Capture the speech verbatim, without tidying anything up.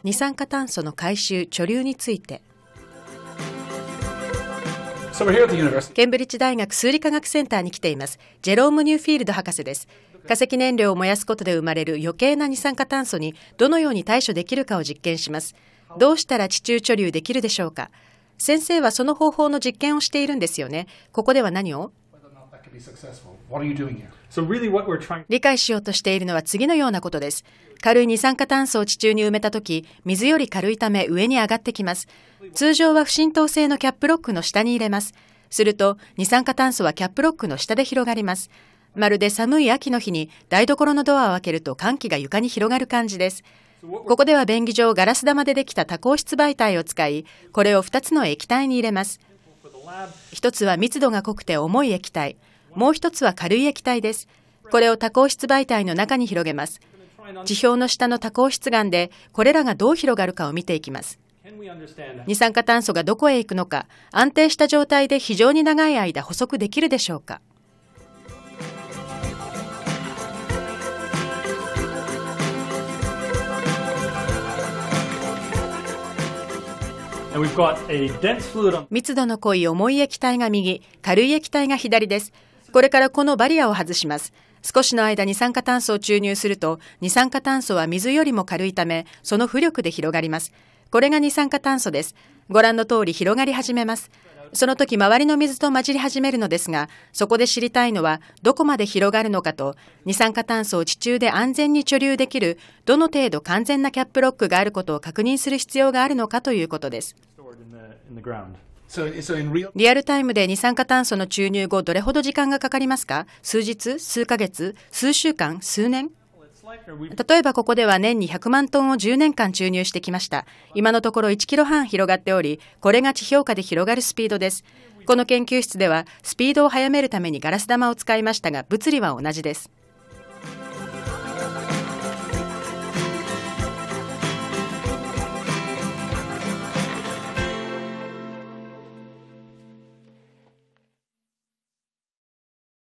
二酸化炭素の回収・貯留について。ケンブリッジ大学数理科学センターに来ています。ジェローム・ニューフィールド博士です。化石燃料を燃やすことで生まれる余計な二酸化炭素にどのように対処できるかを実験します。どうしたら地中貯留できるでしょうか。先生はその方法の実験をしているんですよね。ここでは何を理解しようとしているのは次のようなことです。軽い二酸化炭素を地中に埋めたとき、水より軽いため上に上がってきます。通常は不浸透性のキャップロックの下に入れます。すると二酸化炭素はキャップロックの下で広がります。まるで寒い秋の日に台所のドアを開けると寒気が床に広がる感じです。ここでは便宜上ガラス玉でできた多孔質媒体を使い、これをふたつの液体に入れます。一つは密度が濃くて重い液体、もう一つは軽い液体です。これを多孔質媒体の中に広げます。地表の下の多孔質岩でこれらがどう広がるかを見ていきます。二酸化炭素がどこへ行くのか、安定した状態で非常に長い間捕捉できるでしょうか。密度の濃い重い液体が右、軽い液体が左です。これからこのバリアを外します。少しの間二酸化炭素を注入すると、二酸化炭素は水よりも軽いため、その浮力で広がります。これが二酸化炭素です。ご覧の通り広がり始めます。その時周りの水と混じり始めるのですが、そこで知りたいのはどこまで広がるのかと、二酸化炭素を地中で安全に貯留できるどの程度完全なキャップロックがあることを確認する必要があるのかということです。リアルタイムで二酸化炭素の注入後どれほど時間がかかりますか？数日、数ヶ月、数週間、数年？例えばここでは年にひゃくまんトンをじゅうねんかん注入してきました。今のところいちキロはん広がっており、これが地表下で広がるスピードです。この研究室ではスピードを速めるためにガラス玉を使いましたが、物理は同じです。